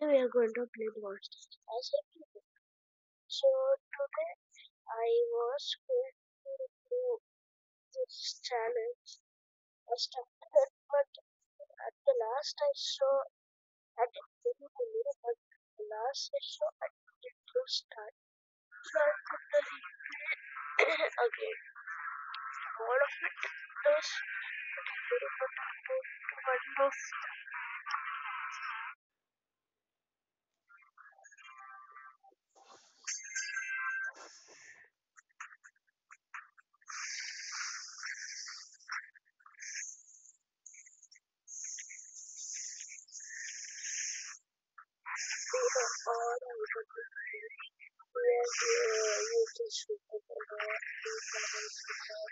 we are going to play monsters as a game. So today I was going to do this challenge. I started, but at the last I saw I didn't really believe, but the last I saw I did to start. So I put the replay again. All of it was very but one of the all I got to where you just look at the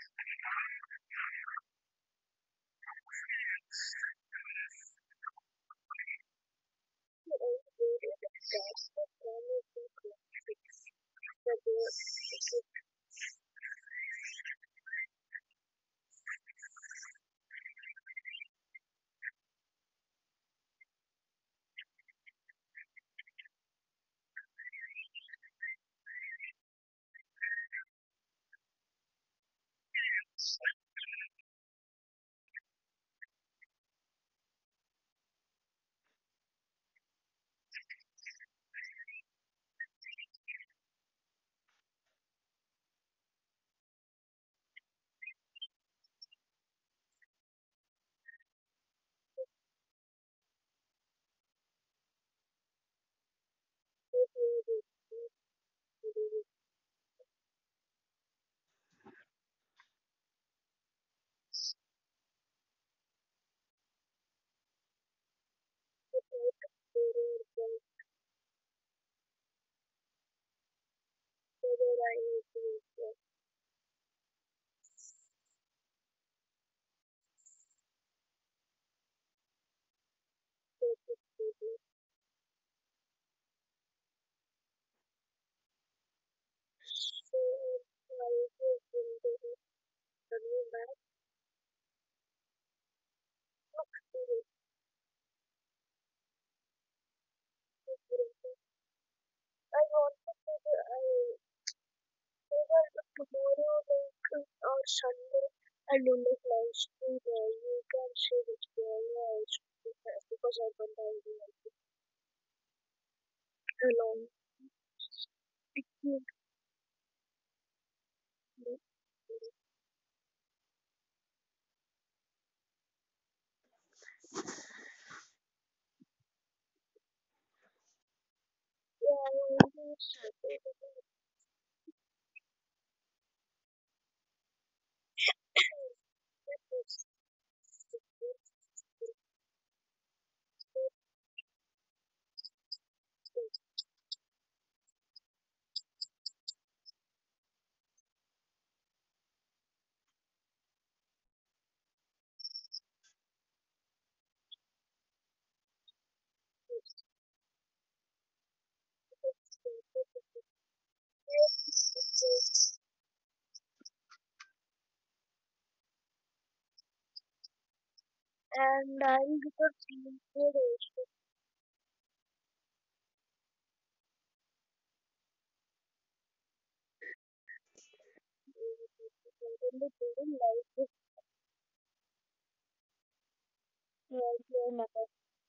I want tomorrow or Sunday and in the live stream you can see which area I should because I don't have along. And I'm because really like this another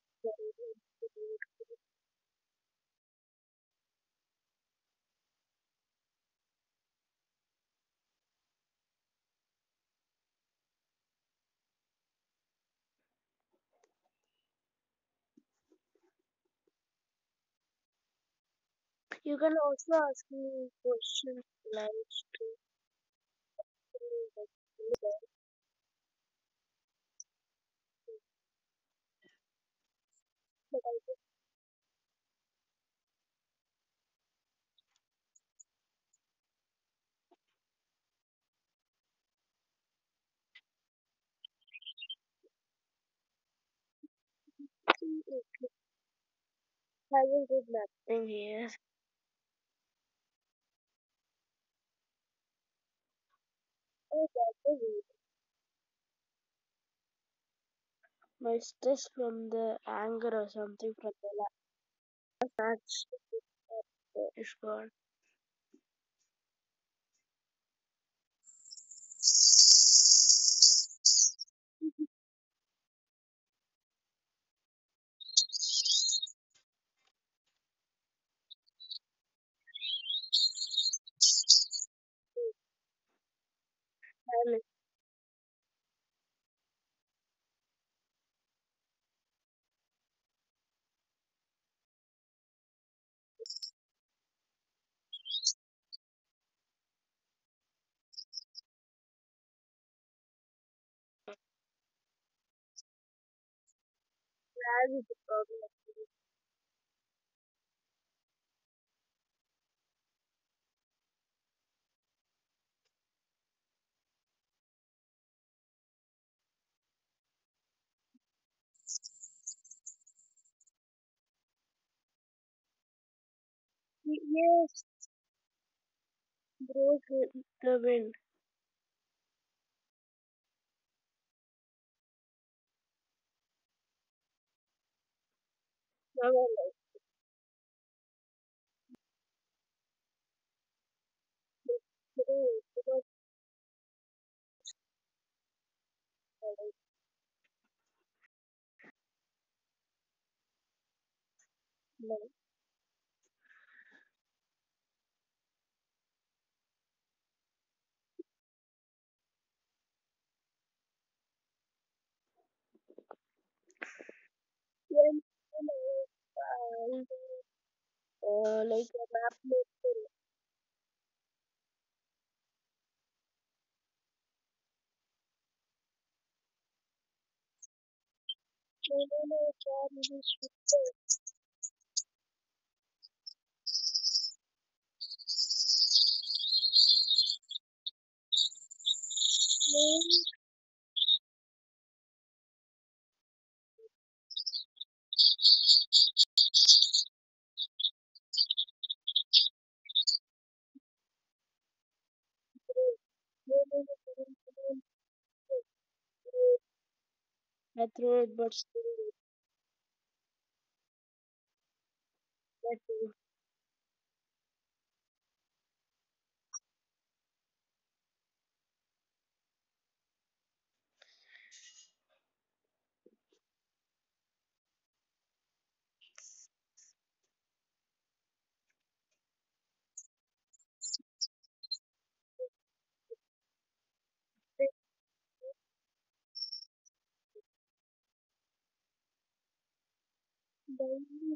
you can also ask me questions like but I haven't did nothing here. Oh, that's a weird. My stress from the anger or something from the last. That's is good. And that is the problem. Yes, broke the wind. Now I like it. Because I like it. When I was like a map maker, China can be super strange. I threw it, but still, that too.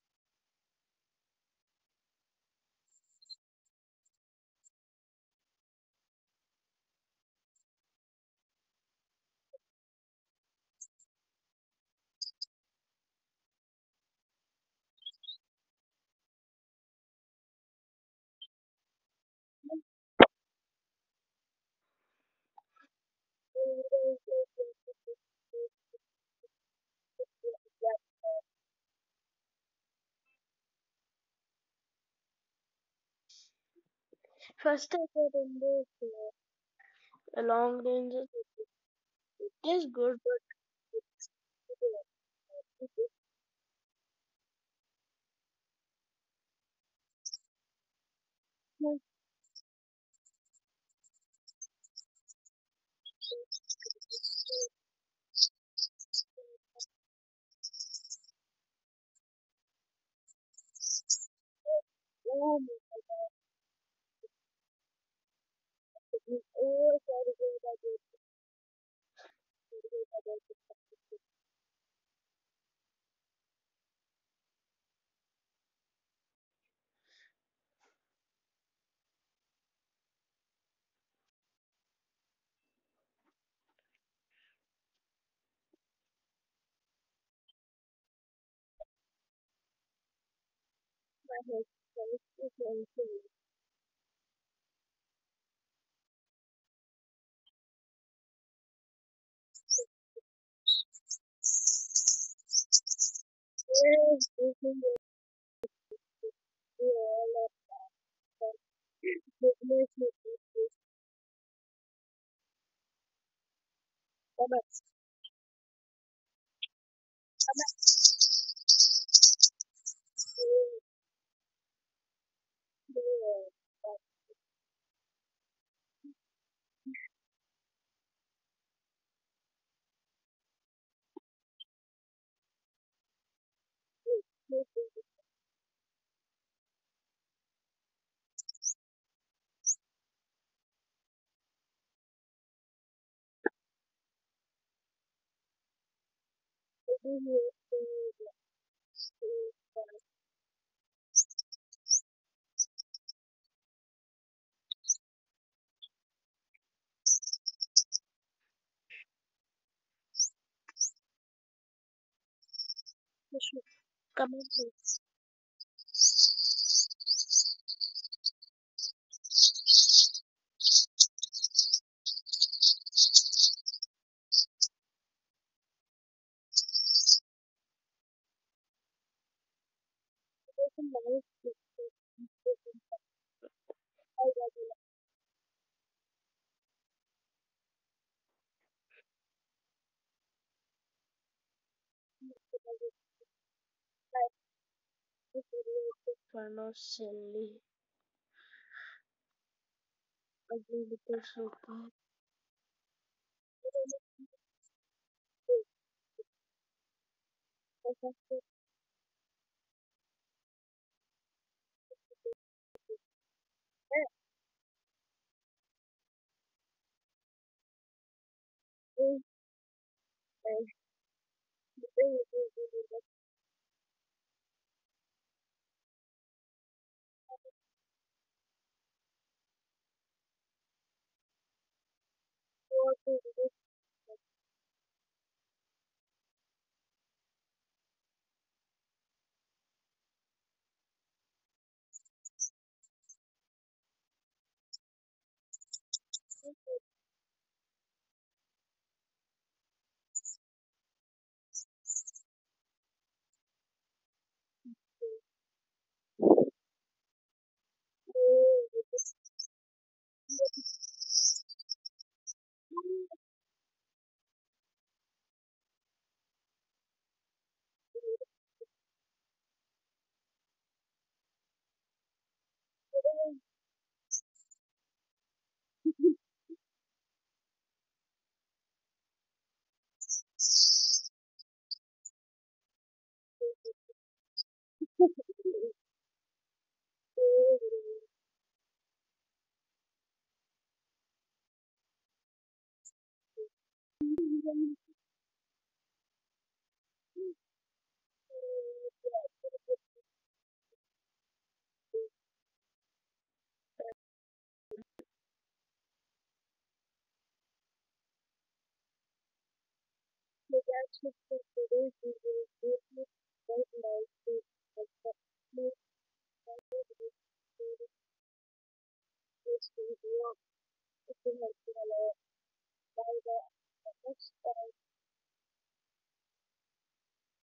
First, I got in this long range. It is good, but it's oh oh sorry, my head. It's mentioned. Yes, this is all of business. Come on, Come on, please. It's a nice I love it. It's really fun or silly. Ugly little super. So that's it for today's video. Hope you guys like it. Please this video. It will help you a lot. Bye bye. Next time.